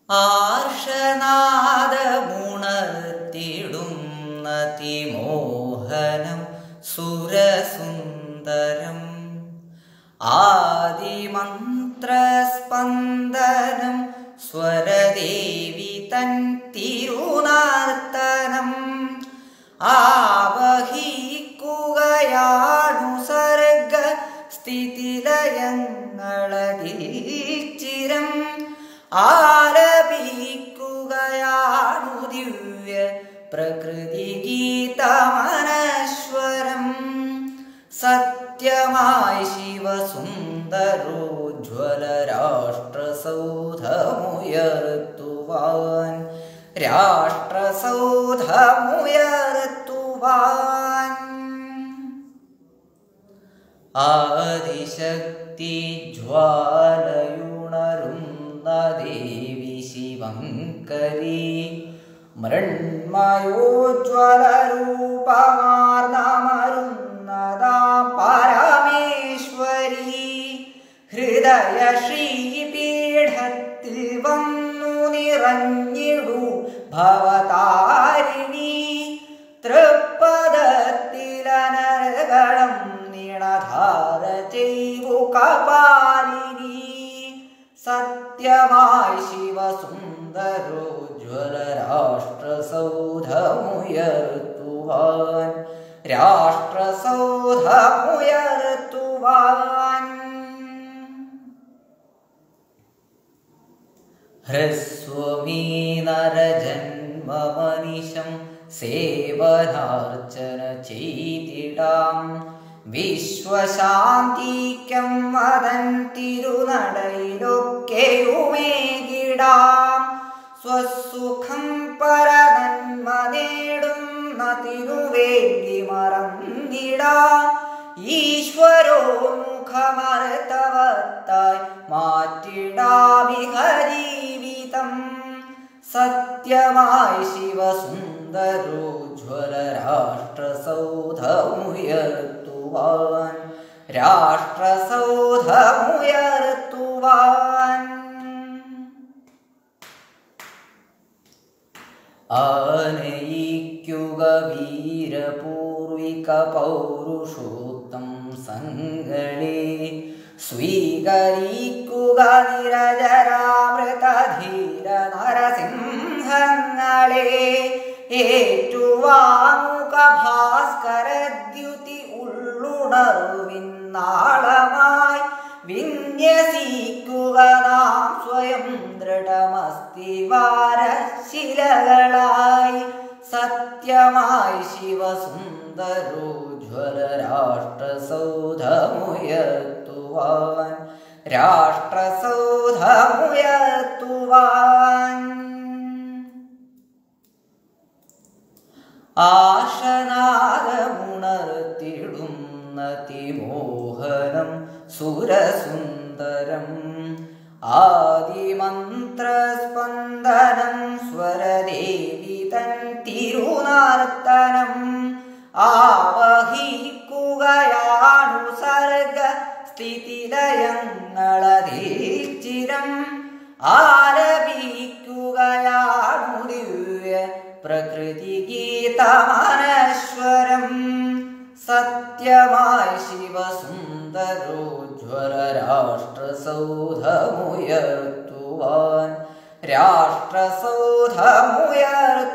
ആർഷനാദമുണർത്തിടുന്നതിമോഹനം സുരസുന്ദരം ആദിമന്ത്രസ്പന്ദനം സ്വരദേവി തൻ തിരുനർത്തനം ആവഹിക്കുകയാണു സർഗ സ്ഥിതിലയങ്ങളതിൽ ചിരം ആലപിക്കുകയാണു ദിവ്യ പ്രകൃതി ഗീതമനശ്വരം സത്യമായി ശിവസുന്ദരോജ്വല രാഷ്ട്രസൗധമുയർത്തുവാൻ രാഷ്ട്രസൗധമുയർത്തുവാൻ ആദിശക്തി ജ്വാലയുണരുന്ന ദേവി ശിവങ്കരി മൃണ്മയോജ്വലരൂപമാർന്നമരുന്നതാം പരമേശ്വരി ഹൃദയ ശ്രീപീഠത്തിൽ വന്നു നിറഞ്ഞിടൂ ഭവതാരിണി തൃപ്പദത്തിലനരകളം നിണധാര ചെയ്വു കപാലിനി സത്യമായി ശിവസുന്ദരോജ്വല രാഷ്ട്രസൗധമുയർത്തുവാൻ രാഷ്ട്രസൗധമുയർത്തുവാൻ ഹ്രസ്വമീ നരജന്മമനിശം സേവനാർച്ചന ചെയ്തിടാം വിശ്വശാന്തിക്കം വദൻ തിരുനടയിലൊക്കെയുമേകിടാം സ്വസുഖം പരനന്മ നേടുന്ന തിരുവേണ്ടി മറന്നിടാം ഈശ്വരോന്മുഖമർത്തവത്തായി മാറ്റിടാമിഹ ജീവിതം സത്യമായി ശിവസുന്ദരോജ്വല രാഷ്ട്രസൗധമുയർത്തുവാൻ രാഷ്ട്രസൗധമുയർത്തുവാൻ ആനയിക്കുക വീരപൂർവിക പൗരുഷോത്തം സംഗളെ സ്വീകരിക്കുക നിരജരാമൃതധീര നരസിംഹങ്ങളെ ഏറ്റുവാങ്ങുക ഭാസ്കരദ്യുതി ഉള്ളുണർവിന്നാളമായി വിന്യസിക്കുക നാം സ്വയം ദൃഢമസ്തിവാരശിലകളായി സത്യമായി ശിവസുന്ദരോജ്വല രാഷ്ട്രസൗധമുയർത്തുവാൻ രാഷ്ട്രസൗധമുയർത്തുവാൻ ആശനാദമുണർത്തിടുന്നതിമോഹനം സുരസുന്ദരം ആദിമന്ത്രസ്പന്ദനം സ്വരദേവി തൻ തിരുനർത്തനം ആവഹിക്കുകയാണു സർഗ സ്ഥിതിലയങ്ങളതിൽ ചിരം ആലപിക്കുകയാണു ദിവ്യ പ്രകൃതി ഗീതമനശ്വരം സത്യമായി ശിവസുന്ദരോജ്വല രാഷ്ട്രസൗധമുയർത്തുവാൻ രാഷ്ട്രസൗധമുയർത്തുവാൻ